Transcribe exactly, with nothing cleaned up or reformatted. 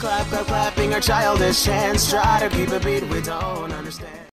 clap, clap, clapping our childish hands. Try to keep a beat we don't understand.